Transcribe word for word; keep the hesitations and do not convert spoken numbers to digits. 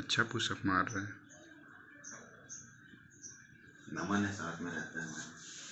अच्छा पुशअप मार रहे हैं। नमन है साथ में रहता है।